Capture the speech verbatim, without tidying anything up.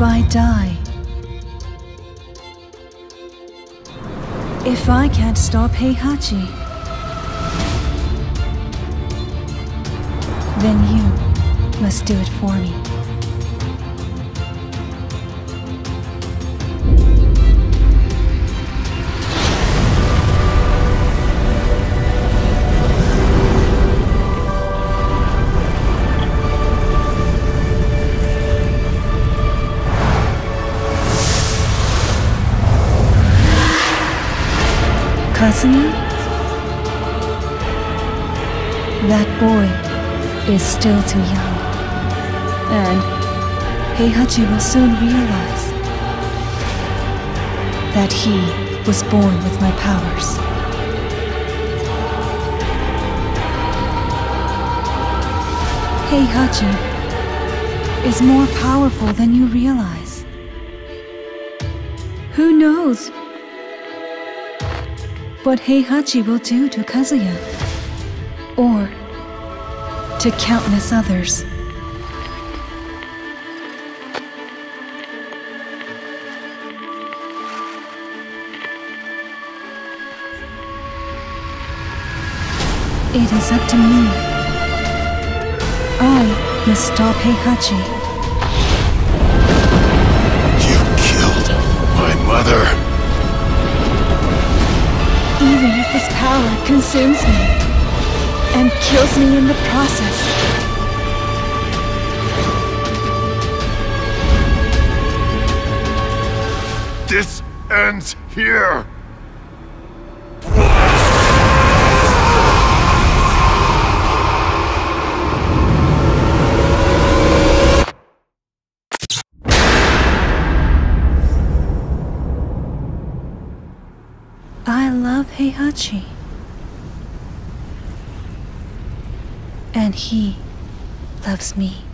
I die, if I can't stop Heihachi, then you must do it for me. Kazuya? That boy is still too young, and Heihachi will soon realize that he was born with my powers. Heihachi is more powerful than you realize. Who knows what Heihachi will do to Kazuya, or to countless others. It is up to me. I must stop Heihachi. You killed my mother. Even if this power consumes me and kills me in the process, this ends here. I love Heihachi, and he loves me.